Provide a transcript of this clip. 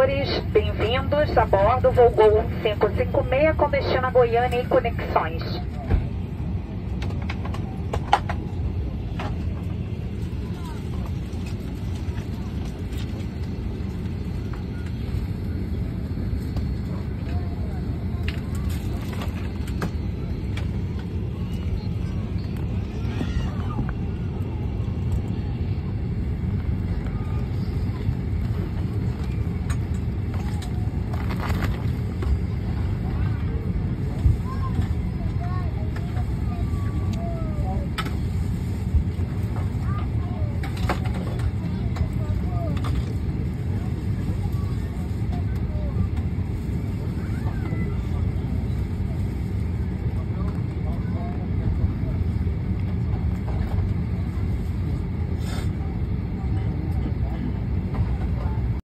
passageiros, bem-vindos a bordo voo Gol 556 com destino a Goiânia e conexões.